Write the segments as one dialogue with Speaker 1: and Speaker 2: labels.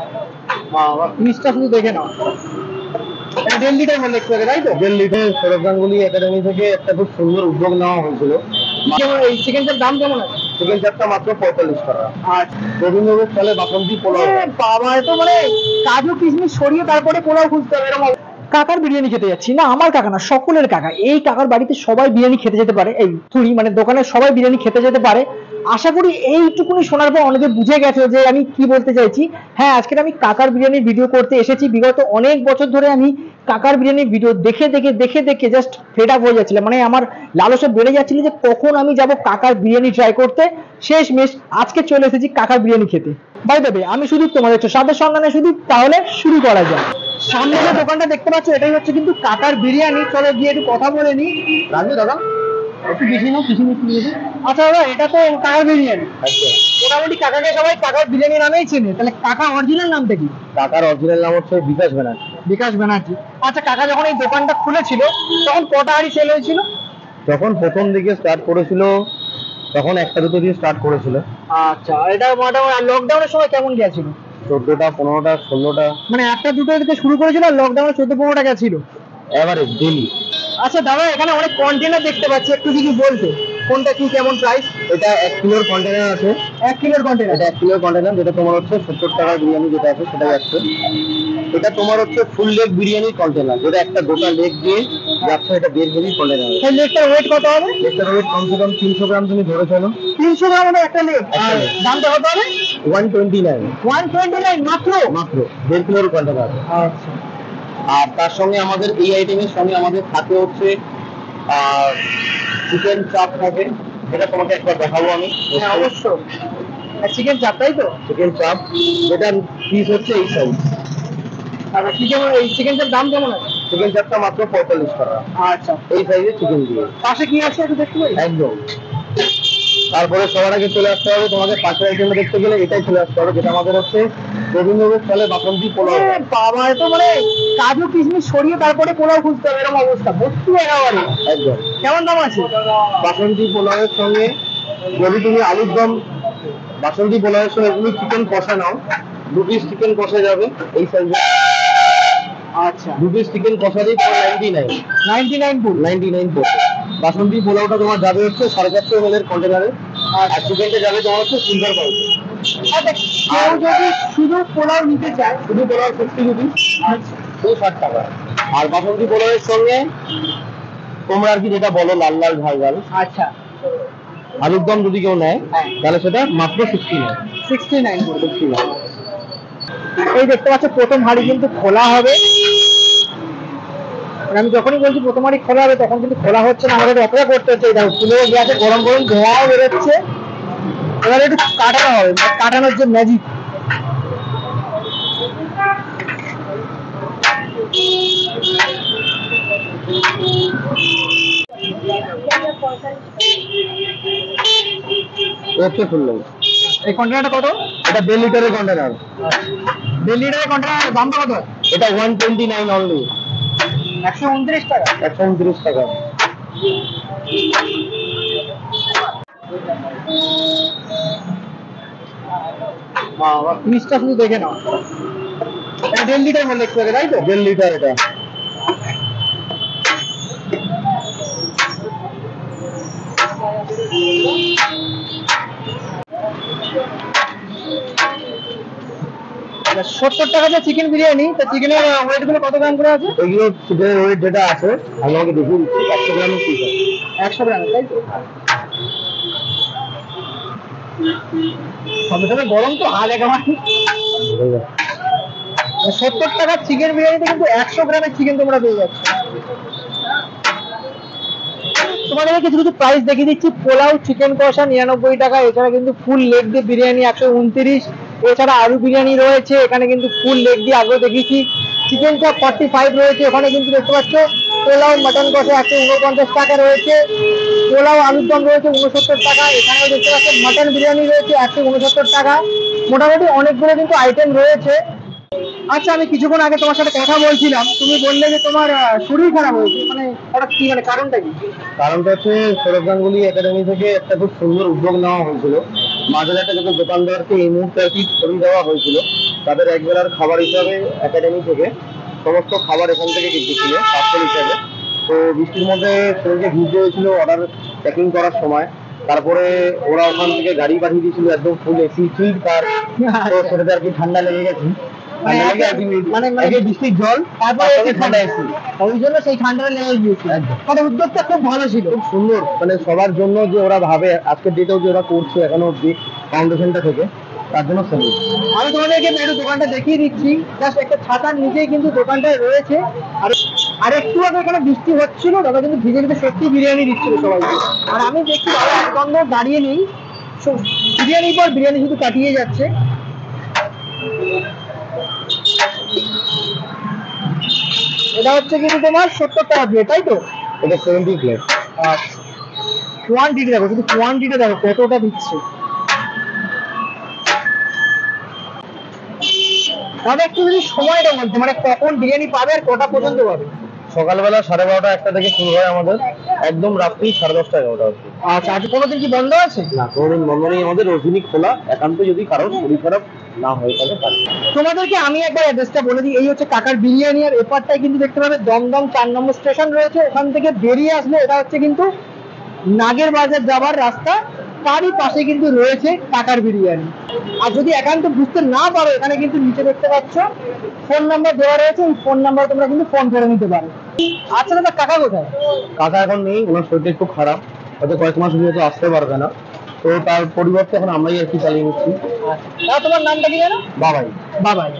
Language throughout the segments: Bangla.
Speaker 1: বাবা, পিসটা শুধু দেখে নাও। এটা 1.5 লিটার বললে একটু আগে, তাই তো?
Speaker 2: 1.5 লিটার সৌরভ গাঙ্গুলি একাডেমি থেকে একটা খুব সুন্দর উদ্যোগ নেওয়া হয়েছিল।
Speaker 1: এই চিকেন চাপ দাম কেমন আছে?
Speaker 2: চিকেন চাপটা মাত্র 45 টাকা।
Speaker 1: আর
Speaker 2: রবীন্দ্রনাথ চলে বাসন্তী পোলাও।
Speaker 1: বাবা, এ তো মানে কাজু কিশমিশ সরিয়ে তারপরে পোলাও খুঁজতে হবে এরকম। কাকার বিরিয়ানি খেতে যাচ্ছি, না আমার কাকা না, সকলের কাকা। এই কাকার বাড়িতে সবাই বিরিয়ানি খেতে যেতে পারে, এই তুই মানে দোকানে সবাই বিরিয়ানি খেতে যেতে পারে। আশা করি এইটুকুনি শোনার পর অনেকে বুঝে গেছে যে আমি কি বলতে চাইছি। হ্যাঁ, আজকে আমি কাকার বিরিয়ানির ভিডিও করতে এসেছি। বিগত অনেক বছর ধরে আমি কাকার বিরিয়ানির ভিডিও দেখে দেখে দেখে দেখে জাস্ট ফেড আপ হয়ে যাচ্ছিলাম। মানে আমার লালসা বেড়ে যাচ্ছিল যে কখন আমি যাব কাকার বিরিয়ানি ট্রাই করতে। শেষমেশ আজকে চলে এসেছি কাকার বিরিয়ানি খেতে। বাই দ্য ওয়ে, আমি শুধু তোমাদের স্বাদের সন্ধানে শুধু, তাহলে শুরু করা যায়। সামনে যে দোকানটা দেখতে পাচ্ছ এটাই হচ্ছে কিন্তু কাকার বিরিয়ানি। চলো গিয়ে একটু কথা বলে নি।
Speaker 2: রাজু দাদা একটু বেশি নাও, কিছু মিষ্টি।
Speaker 1: আচ্ছা দাদা, এটা তো কাকার বিরিয়ানি। মোটামুটি কাকাকে সবাই কাকার বিরিয়ানি নামেই চেনে, তাহলে কাকা অরিজিনাল নামটা কি?
Speaker 2: কাকার অরিজিনাল নাম হচ্ছে বিকাশ ব্যানার্জি।
Speaker 1: বিকাশ ব্যানার্জি। আচ্ছা, কাকা যখন এই দোকানটা খুলেছিল তখন কটা হাঁড়ি সেল হয়েছিল?
Speaker 2: যখন প্রথম দিকে স্টার্ট করেছিল তখন একটা দুটো দিয়ে স্টার্ট করেছিল।
Speaker 1: আচ্ছা, এটা মোটামুটি লকডাউনের সময় কেমন গেছিল?
Speaker 2: 14টা, 15টা, 16টা,
Speaker 1: মানে একটা দুটো থেকে শুরু করেছিল, লকডাউনে 14-15টা গেছিল
Speaker 2: এভারেজ ডেইলি।
Speaker 1: আচ্ছা দাদা, এখানে অনেক কন্টেনার দেখতে পাচ্ছি, একটু কিছু বলতে কোনটা কি কেমন প্রাইস?
Speaker 2: এটা 1 কিলোর কন্টেনার আছে।
Speaker 1: 1 কিলোর কন্টেনার?
Speaker 2: এটা 1 কিলোর কন্টেনার, যেটা তোমার হচ্ছে 70 টাকার বিরিয়ানি যেটা আছে সেটা যাচ্ছে। এটা তোমার হচ্ছে ফুল লেগ বিরিয়ানির কন্টেনার, যেটা একটা গোটা লেগ দিয়ে যাচ্ছে। এটা 1.5 কেজি কন্টেনার।
Speaker 1: সেই লেগটার ওয়েট কত হবে?
Speaker 2: লেগটার ওয়েট কমসে কম 300 গ্রাম তুমি ধরে চলো।
Speaker 1: 300 গ্রাম হবে একটা লেগ? আর দামটা কত হবে?
Speaker 2: 129।
Speaker 1: 129 মাত্র?
Speaker 2: মাত্র 1.5 কিলোর কন্টেনার।
Speaker 1: আচ্ছা।
Speaker 2: আর তার সঙ্গে আমাদের এই আইটেমের সঙ্গে আমাদের থাকে হচ্ছে চিকেন চাপ থাকে, যেটা তোমাকে একবার দেখাবো আমি।
Speaker 1: হ্যাঁ অবশ্যই, চিকেন চাপ, তাই তো?
Speaker 2: চিকেন চাপ, যেটার পিস হচ্ছে এই সাইজ।
Speaker 1: আর কি কেমন এই চিকেন চাপ দাম কেমন আছে?
Speaker 2: চিকেন চাপটা মাত্র 45 টাকা।
Speaker 1: আচ্ছা,
Speaker 2: এই সাইজের চিকেন দিয়ে।
Speaker 1: পাশে কি আছে একটু দেখতে পাই?
Speaker 2: একদম। তারপরে সবার আগে চলে আসতে হবে তোমাদের পাশের আইটেমটা দেখতে গেলে এটাই চলে আসতে হবে, যেটা আমাদের হচ্ছে রবীন্দ্রনাথ চলে বাসন্তী পোলাও।
Speaker 1: বাবা, এ তো মানে কাজু কিশমিশ সরিয়ে তারপরে পোলাও খুঁজতে হবে এরকম অবস্থা, ভর্তি একেবারে।
Speaker 2: একদম।
Speaker 1: কেমন দাম আছে?
Speaker 2: বাসন্তী পোলাওয়ের সঙ্গে যদি তুমি আলুর দম, বাসন্তী পোলাওয়ের সঙ্গে তুমি চিকেন কষা নাও, 2 পিস চিকেন কষা যাবে এই সাইজে।
Speaker 1: আচ্ছা,
Speaker 2: 2 পিস চিকেন কষা দিয়ে তোমার 99 পড়বে। বাসন্তী পোলাওটা তোমার যাবে হচ্ছে 450 ml এর কন্টেনারে। আর চিকেনটা যাবে তোমার হচ্ছে সিলভার পাউডার।
Speaker 1: আচ্ছা, কেউ যদি শুধু পোলাও নিতে চায়?
Speaker 2: শুধু পোলাও 50 রুপিস, 260 টাকা। আর বাসন্তী পোলাওয়ের সঙ্গে তোমরা আর কি যেটা বলো লাল লাল ঝাল ঝাল,
Speaker 1: আচ্ছা,
Speaker 2: আলুর দম যদি কেউ নেয় তাহলে সেটা মাত্র
Speaker 1: 69 পড়বে। এই দেখতে পাচ্ছ প্রথম হাঁড়ি কিন্তু খোলা হবে। আমি যখনই বলছি প্রথম হাঁড়ি খোলা হবে তখন কিন্তু খোলা হচ্ছে না, আমাদের অপেক্ষা করতে হচ্ছে। এটা ফুলে গিয়ে গরম গরম ধোঁয়াও বেরোচ্ছে। এবারে একটু কাটানো হবে, কাটানোর যে ম্যাজিক।
Speaker 2: হচ্ছে ফুল লেগ।
Speaker 1: এই কন্টেনারটা কত?
Speaker 2: এটা 1.5 লিটারের কন্টেনার।
Speaker 1: 1.5 লিটারের কন্টেনার দামটা কত?
Speaker 2: এটা 129 অনলি।
Speaker 1: 129 টাকা।
Speaker 2: 129 টাকা।
Speaker 1: বাবা, পিসটা শুধু দেখে নাও। এটা 1.5 লিটার বললে একটু আগে, তাই তো?
Speaker 2: 1.5 লিটার এটা।
Speaker 1: আচ্ছা, 70 টাকা যে চিকেন বিরিয়ানি, তা চিকেনের ওয়েট গুলো কত গ্রাম করে আছে?
Speaker 2: এগুলো চিকেনের ওয়েট যেটা আছে আমি আমাকে দেখিয়ে দিচ্ছি। 100 গ্রামের পিস আছে।
Speaker 1: 100 গ্রাম, তাই তো? সবে সবে গরম তো হাল একেবারে। 70 টাকার চিকেন বিরিয়ানিতে কিন্তু 100 গ্রামের চিকেন তোমরা পেয়ে যাচ্ছ। তোমাদের কিছু কিছু প্রাইস দেখিয়ে দিচ্ছি। পোলাও চিকেন কষা 99 টাকা। এছাড়া কিন্তু ফুল লেগ দিয়ে বিরিয়ানি 129। এছাড়া আলু বিরিয়ানি রয়েছে এখানে কিন্তু ফুল লেগ দিয়ে, আগেও দেখিয়েছি। চিকেন চাপ 45 রয়েছে। ওখানে কিন্তু দেখতে পাচ্ছ পোলাও মাটন কষা 149 টাকা রয়েছে। পোলাও আলুর দম রয়েছে 69 টাকা। এখানেও দেখতে পাচ্ছ মাটন বিরিয়ানি রয়েছে 169 টাকা। মোটামুটি অনেকগুলো কিন্তু আইটেম রয়েছে। আচ্ছা, আমি কিছুক্ষণ আগে তোমার সাথে কথা বলছিলাম, তুমি বললে যে তোমার শরীর খারাপ হয়েছে, মানে হঠাৎ কি, মানে কারণটা কি?
Speaker 2: কারণটা হচ্ছে সৌরভ গাঙ্গুলি একাডেমি থেকে একটা খুব সুন্দর উদ্যোগ নেওয়া হয়েছিল। মাঝেরহাটে যখন দোকানদারকে এই মুহূর্তে আর কি ছড়িয়ে দেওয়া হয়েছিল, তাদের একবেলার খাবার হিসাবে একাডেমি থেকে সমস্ত খাবার এখান থেকে কিন্তু ছিল পার্সেল হিসাবে। তো বৃষ্টির মধ্যে শরীরকে ভিজতে হয়েছিল অর্ডার প্যাকিং করার সময়। তারপরে ওরা ওখান থেকে গাড়ি পাঠিয়ে দিয়েছিল একদম ফুল এসি ফিল কার। তো সেটাতে আর কি ঠান্ডা লেগে গেছে, বৃষ্টির জল, তারপরে ঠান্ডা এসি, ওই জন্য সেই ঠান্ডাটা লেগে গিয়েছিল। মানে উদ্যোগটা খুব ভালো ছিল, খুব সুন্দর। মানে সবার জন্য যে ওরা ভাবে আজকের ডেটেও যে ওরা করছে এখনো অব্দি ফাউন্ডেশনটা থেকে, তার জন্য স্যালুট। আমি তোমাদেরকে একটু দোকানটা দেখিয়ে দিচ্ছি। জাস্ট একটা ছাতার নিচেই কিন্তু দোকানটা রয়েছে। আর একটু আগে এখানে বৃষ্টি হচ্ছিল, দাদা কিন্তু ভিজে ভিজে সত্যি বিরিয়ানি দিচ্ছিল সবাইকে। আর আমি দেখছি দাদা একদম দাঁড়িয়ে নেই, বিরিয়ানির পর বিরিয়ানি শুধু কাটিয়ে যাচ্ছে। এটা হচ্ছে কিন্তু তোমার 70 টাকা প্লেট, তাই তো? এটা 70 প্লেট। কোয়ান্টিটি দেখো, শুধু কোয়ান্টিটি দেখো কতটা দিচ্ছে। তাহলে একটু যদি সময়টা বলতে, মানে কখন বিরিয়ানি পাবে আর কটা পর্যন্ত পাবে? সকালবেলা 12:30 1টা থেকে শুরু হয় আমাদের, একদম রাত্রি 10:30 11টা অবধি। আচ্ছা, আজ কোনোদিন কি বন্ধ আছে? না, কোনোদিন বন্ধ নেই আমাদের, রোজদিনই খোলা। একান্ত যদি কারোর শরীর খারাপ না হয়ে থাকে। তোমাদেরকে আমি একবার অ্যাড্রেসটা বলে দিই। এই হচ্ছে কাকার বিরিয়ানি, আর এপারটায় কিন্তু দেখতে পাবে দমদম 4 নম্বর স্টেশন রয়েছে। ওখান থেকে বেরিয়ে আসলে এটা হচ্ছে কিন্তু নাগের বাজার যাবার রাস্তা, তারই পাশে কিন্তু রয়েছে কাকার বিরিয়ানি। আর যদি একান্ত বুঝতে না পারো, এখানে কিন্তু নিচে দেখতে পাচ্ছ ফোন নাম্বার দেওয়া রয়েছে, এই ফোন নাম্বার তোমরা কিন্তু ফোন করে নিতে পারো। আচ্ছা দাদা, কাকা কোথায়? কাকা এখন নেই, ওনার শরীরটা একটু খারাপ, হয়তো কয়েক মাস হয়তো আসতে পারবে না। তো তার পরিবর্তে এখন আমরাই আর কি চালিয়ে নিচ্ছি। তোমার নামটা কি জানো? বাবাই। বাবাই।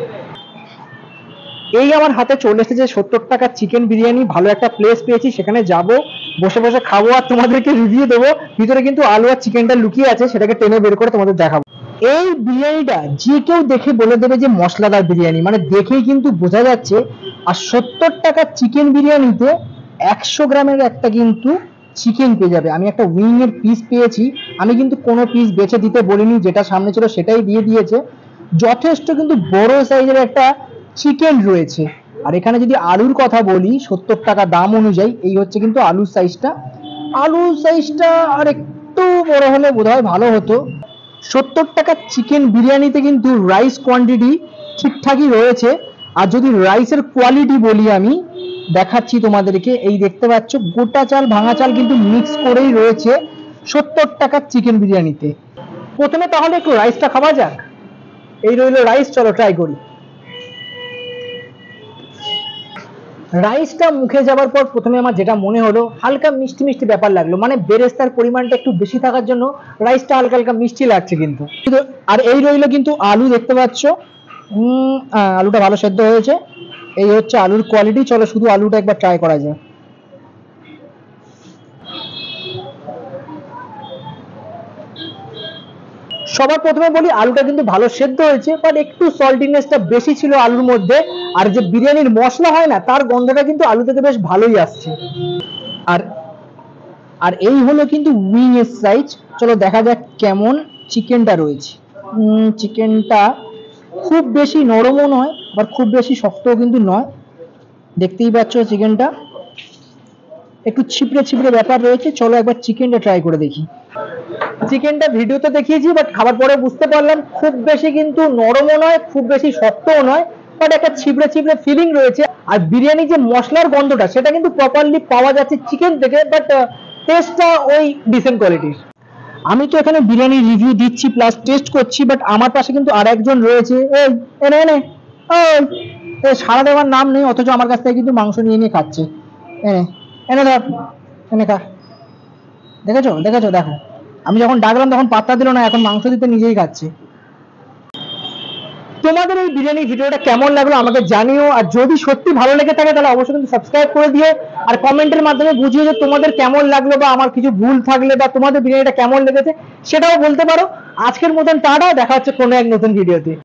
Speaker 2: এই আমার হাতে চলে এসেছে 70 টাকার চিকেন বিরিয়ানি। ভালো একটা প্লেস পেয়েছি, সেখানে যাব, বসে বসে খাবো আর তোমাদেরকে রিভিউ দেবো। ভিতরে কিন্তু আলু আর চিকেনটা লুকিয়ে আছে, সেটাকে টেনে বের করে তোমাদের দেখাবো। এই বিরিয়ানিটা যে কেউ দেখে বলে দেবে যে মশলাদার বিরিয়ানি, মানে দেখেই কিন্তু বোঝা যাচ্ছে। আর 70 টাকার চিকেন বিরিয়ানিতে 100 গ্রামের একটা কিন্তু চিকেন পেয়ে যাবে। আমি একটা উইং এর পিস পেয়েছি, আমি কিন্তু কোনো পিস বেছে দিতে বলিনি, যেটা সামনে ছিল সেটাই দিয়ে দিয়েছে। যথেষ্ট কিন্তু বড় সাইজের একটা চিকেন রয়েছে। আর এখানে যদি আলুর কথা বলি, 70 টাকা দাম অনুযায়ী এই হচ্ছে কিন্তু আলুর সাইজটা। আলুর সাইজটা আর একটু বড় হলে বোধহয় ভালো হতো। 70 টাকার চিকেন বিরিয়ানিতে কিন্তু রাইস কোয়ান্টিটি ঠিকঠাকই রয়েছে। আর যদি রাইসের কোয়ালিটি বলি, আমি দেখাচ্ছি তোমাদেরকে। এই দেখতে পাচ্ছ গোটা চাল ভাঙা চাল কিন্তু মিক্স করেই রয়েছে 70 টাকার চিকেন বিরিয়ানিতে। প্রথমে তাহলে একটু রাইসটা খাওয়া যাক। এই রইল রাইস, চলো ট্রাই করি। রাইসটা মুখে যাবার পর প্রথমে আমার যেটা মনে হলো, হালকা মিষ্টি মিষ্টি ব্যাপার লাগলো। মানে বেরেস্তার পরিমাণটা একটু বেশি থাকার জন্য রাইসটা হালকা হালকা মিষ্টি লাগছে কিন্তু। আর এই রইলো কিন্তু আলু, দেখতে পাচ্ছ আলুটা ভালো সেদ্ধ হয়েছে। এই হচ্ছে আলুর কোয়ালিটি। চলো শুধু আলুটা একবার ট্রাই করা যায়। সবার প্রথমে বলি, আলুটা কিন্তু ভালো সেদ্ধ হয়েছে, বাট একটু সল্টিনেসটা বেশি ছিল আলুর মধ্যে। আর যে বিরিয়ানির মশলা হয় না, তার গন্ধটা কিন্তু আলু থেকে বেশ ভালোই আসছে। আর এই হলো কিন্তু উইং এর সাইজ। চলো দেখা যাক কেমন চিকেনটা রয়েছে। চিকেনটা খুব বেশি নরমও নয়, আবার খুব বেশি শক্তও কিন্তু নয়। দেখতেই পাচ্ছ চিকেনটা একটু ছিপড়ে ছিপড়ে ব্যাপার রয়েছে। চলো একবার চিকেনটা ট্রাই করে দেখি। চিকেনটা ভিডিওতে দেখিয়েছি, বাট খাবার পরে বুঝতে পারলাম খুব বেশি কিন্তু নরমও নয়, খুব বেশি শক্তও নয়, বাট একটা ছিপড়ে ছিপড়ে ফিলিং রয়েছে। আর বিরিয়ানি যে মশলার গন্ধটা, সেটা কিন্তু প্রপারলি পাওয়া যাচ্ছে চিকেন থেকে, বাট টেস্টটা ওই ডিসেন্ট কোয়ালিটির। আমি তো এখানে বিরিয়ানি রিভিউ দিচ্ছি প্লাস টেস্ট করছি, বাট আমার পাশে কিন্তু আর একজন রয়েছে। এনে এনে সারা দেওয়ার নাম নেই, অথচ আমার কাছ থেকে কিন্তু মাংস নিয়ে নিয়ে খাচ্ছে। এনে এনে ধর, এনে খা। দেখেছো দেখেছো, দেখো আমি যখন ডাকলাম তখন পাত্তা দিল না, এখন মাংস দিতে নিজেই খাচ্ছে। তোমাদের এই বিরিয়ানি ভিডিওটা কেমন লাগলো আমাকে জানিও। আর যদি সত্যি ভালো লেগে থাকে তাহলে অবশ্যই কিন্তু সাবস্ক্রাইব করে দিও। আর কমেন্টের মাধ্যমে বুঝিয়ে যে তোমাদের কেমন লাগলো, বা আমার কিছু ভুল থাকলে বা তোমাদের বিরিয়ানিটা কেমন লেগেছে সেটাও বলতে পারো। আজকের মতন টাটা, দেখা হচ্ছে কোনো এক নতুন ভিডিওতে।